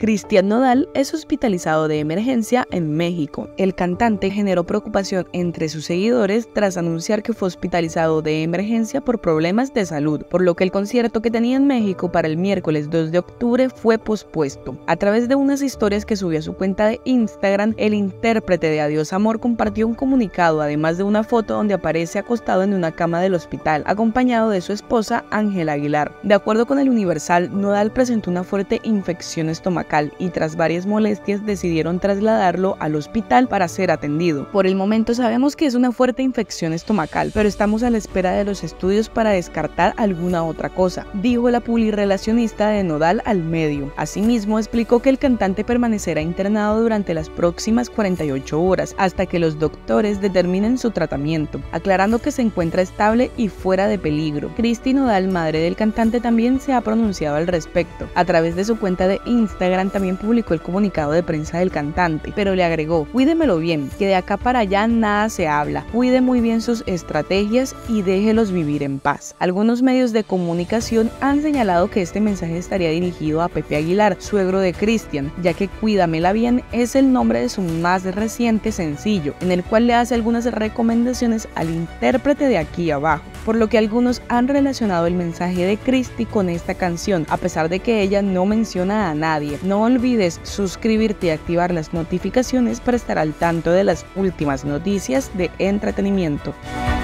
Cristian Nodal es hospitalizado de emergencia en México. El cantante generó preocupación entre sus seguidores tras anunciar que fue hospitalizado de emergencia por problemas de salud, por lo que el concierto que tenía en México para el miércoles 2 de octubre fue pospuesto. A través de unas historias que subió a su cuenta de Instagram, el intérprete de Adiós Amor compartió un comunicado, además de una foto donde aparece acostado en una cama del hospital, acompañado de su esposa Ángela Aguilar. De acuerdo con el Universal, Nodal presentó una fuerte infección estomacal y tras varias molestias decidieron trasladarlo al hospital para ser atendido. Por el momento sabemos que es una fuerte infección estomacal, pero estamos a la espera de los estudios para descartar alguna otra cosa, dijo la publirelacionista de Nodal al medio. Asimismo, explicó que el cantante permanecerá internado durante las próximas 48 horas hasta que los doctores determinen su tratamiento, aclarando que se encuentra estable y fuera de peligro. Cristi Nodal, madre del cantante, también se ha pronunciado al respecto. A través de su cuenta de Instagram también publicó el comunicado de prensa del cantante, pero le agregó: cuídemelo bien, que de acá para allá nada se habla, cuide muy bien sus estrategias y déjelos vivir en paz. Algunos medios de comunicación han señalado que este mensaje estaría dirigido a Pepe Aguilar, suegro de Cristian, ya que Cuídamela bien es el nombre de su más reciente sencillo, en el cual le hace algunas recomendaciones al intérprete de Aquí Abajo, por lo que algunos han relacionado el mensaje de Cristi con esta canción, a pesar de que ella no menciona a nadie. No olvides suscribirte y activar las notificaciones para estar al tanto de las últimas noticias de entretenimiento.